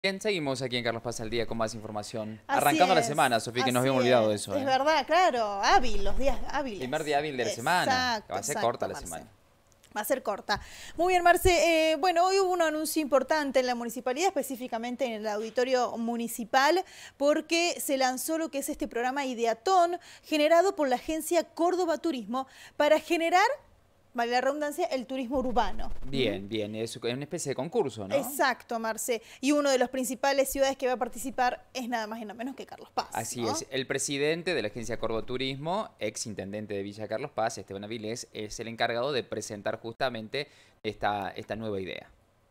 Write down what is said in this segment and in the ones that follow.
Bien, seguimos aquí en Carlos Paz al Día con más información. Así Arrancando la es, semana, Sofía, que nos así habíamos olvidado de es. eso, Es ¿eh? verdad, claro, hábil, los días hábiles. Primer día hábil de la semana, que Exacto, va a ser corta exacto, la Marce. semana. Va a ser corta. Muy bien, Marce. Bueno, hoy hubo un anuncio importante en la municipalidad, específicamente en el auditorio municipal, porque se lanzó lo que es este programa Ideatón, generado por la agencia Córdoba Turismo, para generar, vale la redundancia, el turismo urbano. Bien, bien, es una especie de concurso, ¿no? Exacto, Marce. Y uno de los principales ciudades que va a participar es nada más y nada menos que Carlos Paz, Así ¿no? es, el presidente de la agencia Córdoba Turismo, ex intendente de Villa Carlos Paz, Esteban Avilés, es el encargado de presentar justamente esta nueva idea.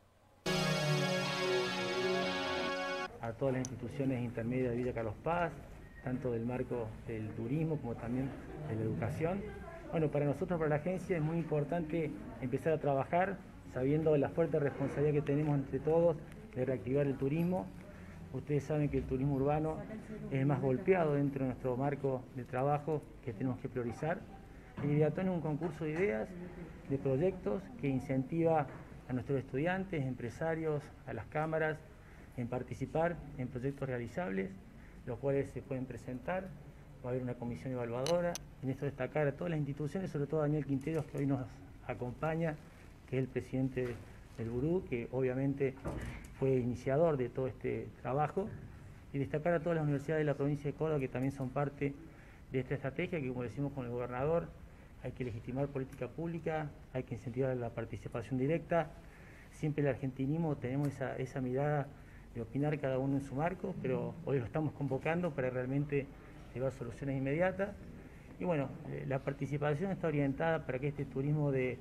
A todas las instituciones intermedias de Villa Carlos Paz, tanto del marco del turismo como también de la educación. Bueno, para nosotros, para la agencia, es muy importante empezar a trabajar sabiendo la fuerte responsabilidad que tenemos entre todos de reactivar el turismo. Ustedes saben que el turismo urbano es el más golpeado dentro de nuestro marco de trabajo que tenemos que priorizar. El Ideatón es un concurso de ideas, de proyectos que incentiva a nuestros estudiantes, empresarios, a las cámaras, en participar en proyectos realizables, los cuales se pueden presentar. Va a haber una comisión evaluadora. En esto destacar a todas las instituciones, sobre todo a Daniel Quinteros, que hoy nos acompaña, que es el presidente del Gurú, que obviamente fue iniciador de todo este trabajo, y destacar a todas las universidades de la provincia de Córdoba que también son parte de esta estrategia, que como decimos con el gobernador, hay que legitimar política pública, hay que incentivar la participación directa. Siempre el argentinismo tenemos esa mirada de opinar cada uno en su marco, pero hoy lo estamos convocando para realmente llevar soluciones inmediatas. Y bueno, la participación está orientada para que este turismo de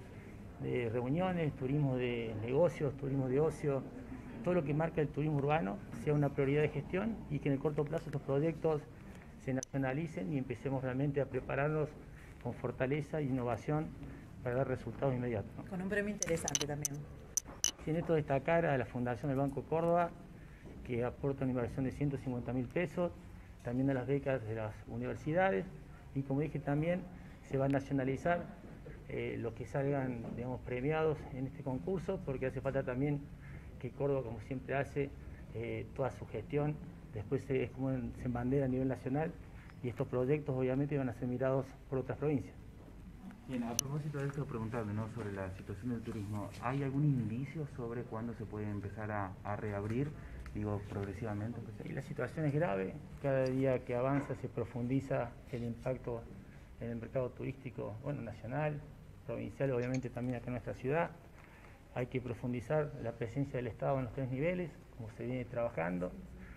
reuniones, turismo de negocios, turismo de ocio, todo lo que marca el turismo urbano sea una prioridad de gestión y que en el corto plazo estos proyectos se nacionalicen y empecemos realmente a prepararnos con fortaleza e innovación para dar resultados inmediatos, ¿no? Con un premio interesante también. En esto destacar a la Fundación del Banco Córdoba, que aporta una inversión de 150.000 pesos, también a las becas de las universidades, y como dije también, se va a nacionalizar los que salgan, digamos, premiados en este concurso, porque hace falta también que Córdoba, como siempre hace, toda su gestión, después es como se embandera a nivel nacional, y estos proyectos obviamente van a ser mirados por otras provincias. Bien, a propósito de esto, preguntando, ¿no?, sobre la situación del turismo, ¿hay algún indicio sobre cuándo se puede empezar a reabrir, digo, progresivamente? Y la situación es grave, cada día que avanza se profundiza el impacto en el mercado turístico, bueno, nacional, provincial, obviamente también acá en nuestra ciudad. Hay que profundizar la presencia del Estado en los 3 niveles, como se viene trabajando.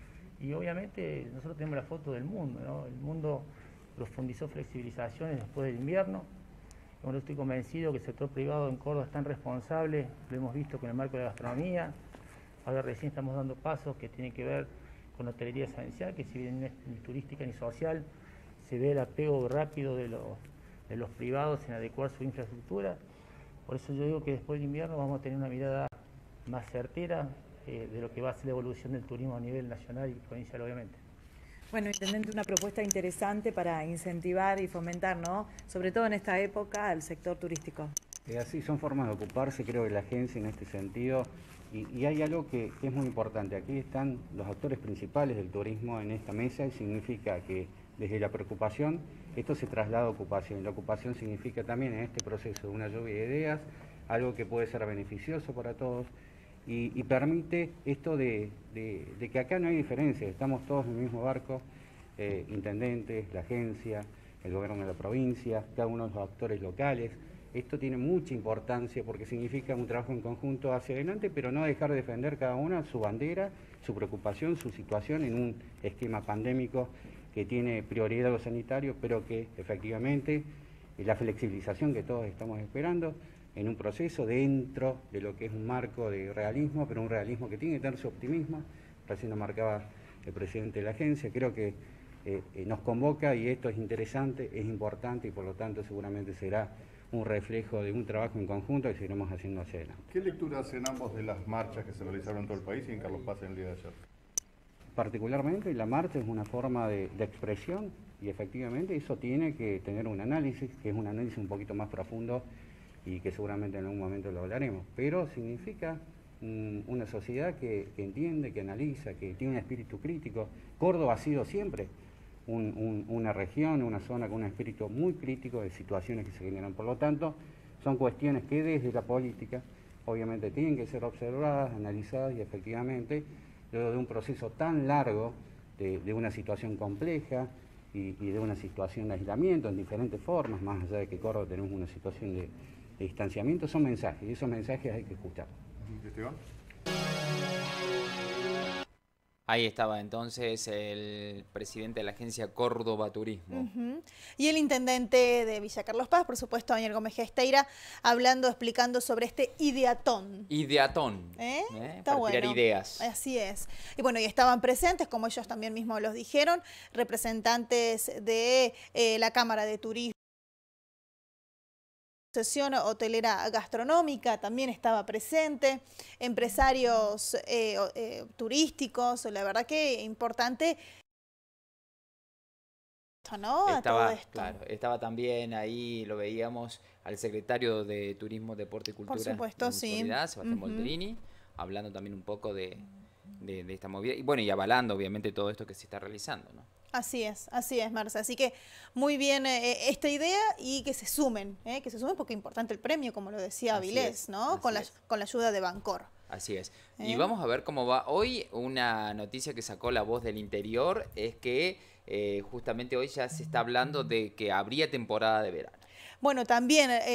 Y obviamente nosotros tenemos la foto del mundo, ¿no? El mundo profundizó flexibilizaciones después del invierno. Bueno, estoy convencido que el sector privado en Córdoba es tan responsable, lo hemos visto con el marco de la gastronomía. Ahora recién estamos dando pasos que tienen que ver con la hotelería esencial, que si bien no es ni turística ni social, se ve el apego rápido de los privados en adecuar su infraestructura. Por eso yo digo que después del invierno vamos a tener una mirada más certera de lo que va a ser la evolución del turismo a nivel nacional y provincial, obviamente. Bueno, intendente, una propuesta interesante para incentivar y fomentar, ¿no?, sobre todo en esta época, al sector turístico. Así son formas de ocuparse, creo que la agencia en este sentido, y hay algo que es muy importante. Aquí están los actores principales del turismo en esta mesa, y significa que desde la preocupación esto se traslada a ocupación, y la ocupación significa también en este proceso una lluvia de ideas, algo que puede ser beneficioso para todos, y permite esto de que acá no hay diferencia, estamos todos en el mismo barco, intendentes, la agencia, el gobierno de la provincia, cada uno de los actores locales. Esto tiene mucha importancia porque significa un trabajo en conjunto hacia adelante, pero no dejar de defender cada uno su bandera, su preocupación, su situación en un esquema pandémico que tiene prioridad lo sanitario, pero que efectivamente la flexibilización que todos estamos esperando en un proceso dentro de lo que es un marco de realismo, pero un realismo que tiene que tener su optimismo. Recién lo marcaba el presidente de la agencia, creo que nos convoca y esto es interesante, es importante, y por lo tanto seguramente será un reflejo de un trabajo en conjunto que seguiremos haciendo hacia adelante. ¿Qué lectura hacen ambos de las marchas que se realizaron en todo el país y en Carlos Paz en el día de ayer? Particularmente la marcha es una forma de expresión, y efectivamente eso tiene que tener un análisis, que es un análisis un poquito más profundo y que seguramente en algún momento lo hablaremos, pero significa una sociedad que entiende, que analiza, que tiene un espíritu crítico. Córdoba ha sido siempre una región, una zona con un espíritu muy crítico de situaciones que se generan. Por lo tanto, son cuestiones que desde la política obviamente tienen que ser observadas, analizadas y efectivamente, luego de un proceso tan largo de una situación compleja y de una situación de aislamiento en diferentes formas, más allá de que Córdoba tenemos una situación de distanciamiento, son mensajes y esos mensajes hay que escucharlos. Esteban. Ahí estaba entonces el presidente de la agencia Córdoba Turismo. Y el intendente de Villa Carlos Paz, por supuesto, Daniel Gómez Gesteira, explicando sobre este ideatón. Ideatón. Está para bueno. tirar ideas. Así es. Y bueno, y estaban presentes, como ellos también mismos los dijeron, representantes de la Cámara de Turismo. Asociación Hotelera Gastronómica también estaba presente, empresarios turísticos, la verdad que importante, ¿no? Estaba, todo esto. claro, estaba también ahí, lo veíamos, al secretario de Turismo, Deporte y Cultura. Por supuesto, de sí. Municipalidad, Sebastián Bolterini, hablando también un poco de esta movida, y bueno, y avalando obviamente todo esto que se está realizando, ¿no? Así es, Marce. Así que muy bien esta idea y que se sumen porque es importante el premio, como lo decía Avilés, ¿no? Con la ayuda de Bancor. Así es. Y vamos a ver cómo va. Hoy una noticia que sacó La Voz del Interior es que justamente hoy ya se está hablando de que habría temporada de verano. Bueno, también